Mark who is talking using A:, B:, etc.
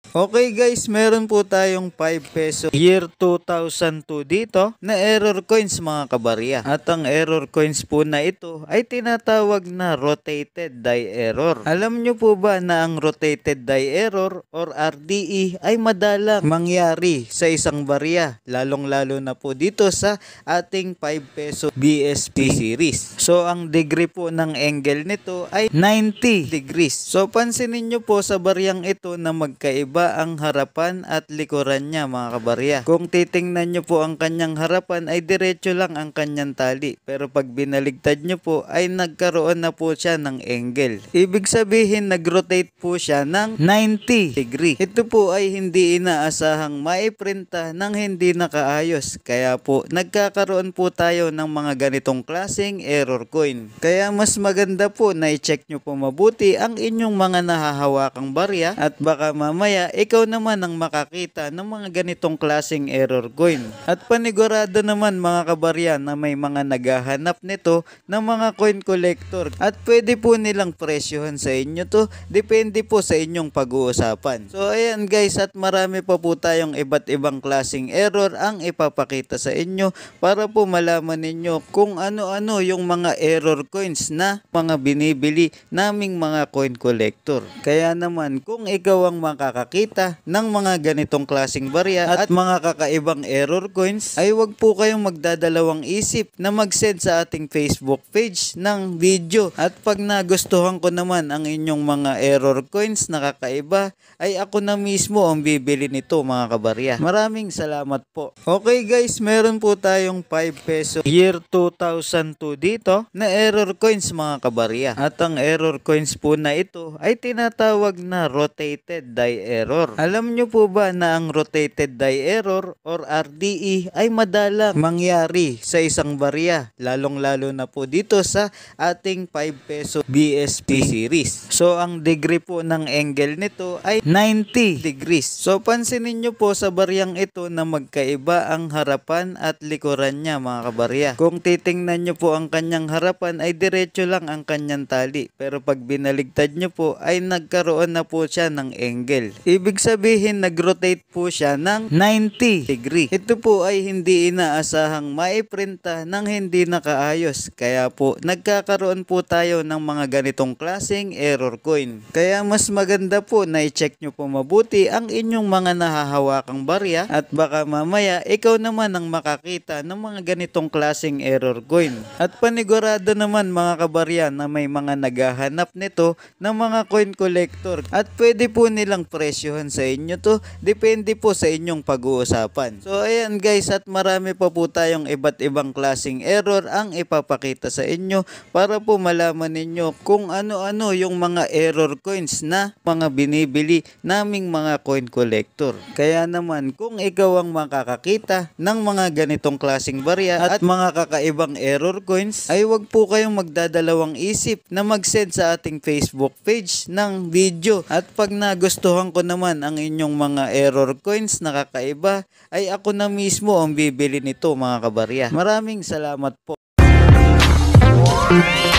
A: Okay guys, meron po tayong 5 peso year 2002 dito na error coins mga kabarya. At ang error coins po na ito ay tinatawag na rotated die error. Alam nyo po ba na ang rotated die error or RDE ay madalang mangyari sa isang barya, lalong lalo na po dito sa ating 5 peso BSP series. So ang degree po ng angle nito ay 90 degrees. So pansinin nyo po sa baryang ito na magkaiba ang harapan at likuran niya mga kabarya. Kung titingnan nyo po ang kanyang harapan ay diretso lang ang kanyang tali. Pero pag binaligtad nyo po ay nagkaroon na po siya ng angle. Ibig sabihin nag-rotate po siya ng 90 degree. Ito po ay hindi inaasahang maiprinta ng hindi nakaayos. Kaya po nagkakaroon po tayo ng mga ganitong klaseng error coin. Kaya mas maganda po na i-check nyo po mabuti ang inyong mga nahahawakang barya at baka mamaya ikaw naman ang makakita ng mga ganitong klaseng error coin. At panigurado naman mga kabarya na may mga naghahanap nito ng mga coin collector at pwede po nilang presyohan sa inyo to, depende po sa inyong pag-uusapan. So ayan guys, at marami pa po tayong iba't ibang klaseng error ang ipapakita sa inyo para po malaman ninyo kung ano-ano yung mga error coins na mga binibili naming mga coin collector. Kaya naman kung ikaw ang makakakita ng mga ganitong klaseng barya at mga kakaibang error coins ay wag po kayong magdadalawang isip na mag-send sa ating Facebook page ng video. At pag nagustuhan ko naman ang inyong mga error coins na kakaiba ay ako na mismo ang bibili nito mga kabarya. Maraming salamat po. Okay guys, meron po tayong 5 peso year 2002 dito na error coins mga kabarya. At ang error coins po na ito ay tinatawag na rotated die error. Alam nyo po ba na ang rotated die error or RDE ay madalang mangyari sa isang barya, lalong lalo na po dito sa ating 5 peso BSP series. So ang degree po ng angle nito ay 90 degrees. So pansinin nyo po sa baryang ito na magkaiba ang harapan at likuran niya mga kabarya. Kung titingnan nyo po ang kanyang harapan ay diretso lang ang kanyang tali. Pero pag binaligtad nyo po ay nagkaroon na po siya ng angle. Ibig sabihin nag-rotate po siya ng 90 degree. Ito po ay hindi inaasahang maiprinta ng hindi nakaayos. Kaya po nagkakaroon po tayo ng mga ganitong klaseng error coin. Kaya mas maganda po na i-check nyo po mabuti ang inyong mga nahahawakang barya at baka mamaya ikaw naman ang makakita ng mga ganitong klaseng error coin. At panigurado naman mga kabarya na may mga naghahanap nito ng mga coin collector at pwede po nilang presyohan sa inyo to, depende po sa inyong pag-uusapan. So ayan guys, at marami pa po tayong iba't ibang klaseng error ang ipapakita sa inyo para po malaman ninyo kung ano-ano yung mga error coins na mga binibili naming mga coin collector. Kaya naman kung ikaw ang makakakita ng mga ganitong klaseng barya at mga kakaibang error coins ay wag po kayong magdadalawang isip na mag-send sa ating Facebook page ng video. At pag nagustuhan ko naman ang inyong mga error coins na kakaiba ay ako na mismo ang bibili nito mga kabarya. Maraming salamat po.